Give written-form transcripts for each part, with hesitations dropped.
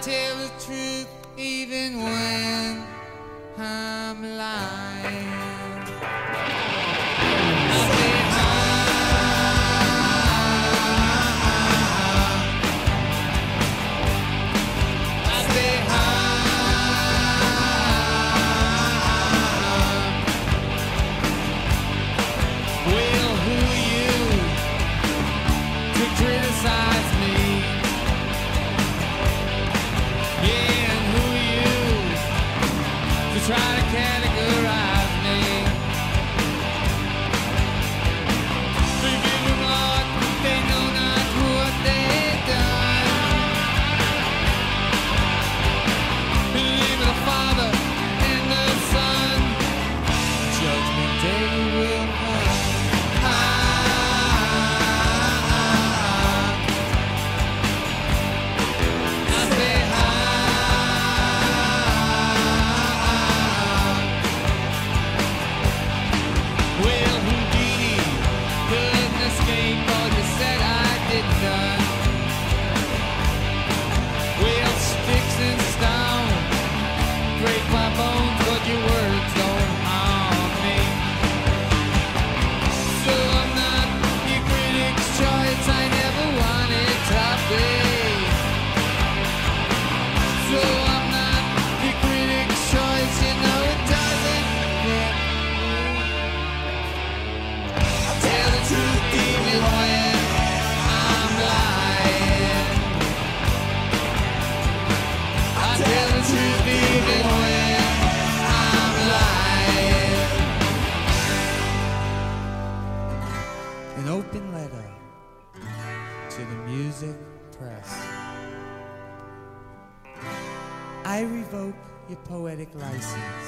tell the truth even when I'm lying. I say criticize me. Yeah, and who are you to try to categorize me? Forgive them, Lord, they know not what they've done. In the name of the Father and the Son, Judgment Day will come. An open letter to the music press. I revoke your poetic license.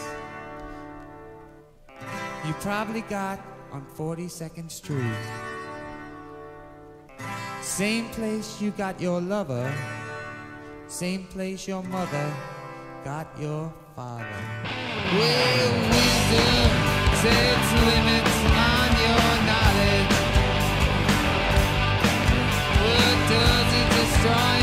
You probably got on 42nd Street. Same place you got your lover, same place your mother got your father. Well, wisdom sets limits on your knowledge. What does it destroy?